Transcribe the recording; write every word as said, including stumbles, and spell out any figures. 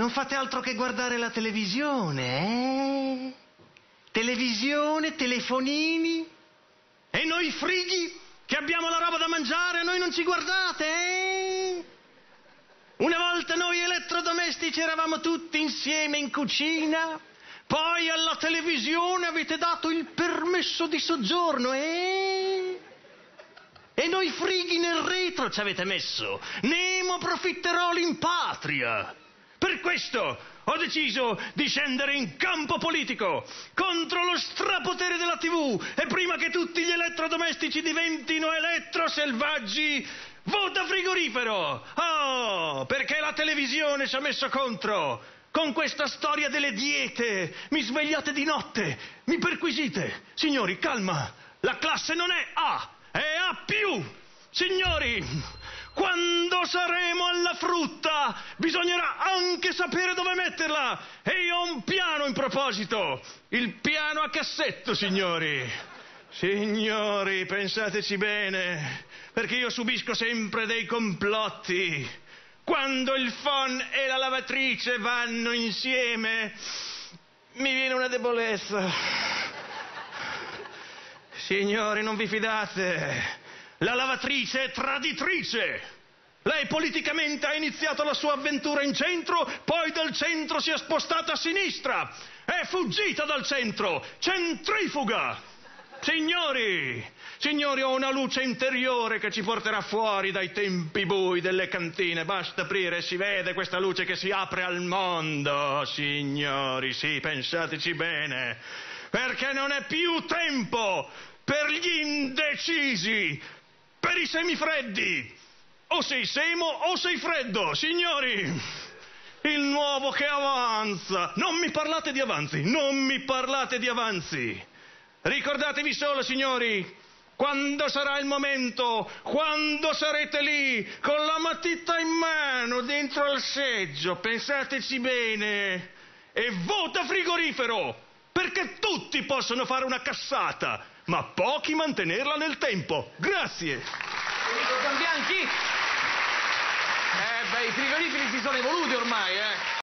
Non fate altro che guardare la televisione, eh? Televisione, telefonini. E noi frighi, che abbiamo la roba da mangiare, noi non ci guardate, eh? Una volta noi elettrodomestici eravamo tutti insieme in cucina, poi alla televisione avete dato il permesso di soggiorno, eh? E noi frighi nel retro ci avete messo, nemo profiteroli in patria. Per questo ho deciso di scendere in campo politico contro lo strapotere della tivù e prima che tutti gli elettrodomestici diventino elettroselvaggi, vota frigorifero! Oh, perché la televisione ci ha messo contro. Con questa storia delle diete mi svegliate di notte, mi perquisite. Signori, calma, la classe non è A, è A più. Signori, quando saremo alla frutta bisognerà anche sapere dove metterla. E io ho un piano in proposito, il piano a cassetto, signori. Signori, pensateci bene, perché io subisco sempre dei complotti. Quando il phon e la lavatrice vanno insieme mi viene una debolezza. Signori, non vi fidate. La lavatrice è traditrice. Lei politicamente ha iniziato la sua avventura in centro, poi dal centro si è spostata a sinistra. È fuggita dal centro. Centrifuga. Signori, signori, ho una luce interiore che ci porterà fuori dai tempi bui delle cantine. Basta aprire e si vede questa luce che si apre al mondo. Signori, sì, pensateci bene. Perché non è più tempo per gli indecisi, per i semifreddi. O sei semo o sei freddo, signori. Il nuovo che avanza. Non mi parlate di avanzi, non mi parlate di avanzi. Ricordatevi solo, signori, quando sarà il momento, quando sarete lì, con la matita in mano, dentro al seggio, pensateci bene, e vota frigorifero, perché tutti possono fare una cassata, ma pochi mantenerla nel tempo. Grazie. Enrico Zambianchi? Eh beh, i frigoriferi si sono evoluti ormai, eh.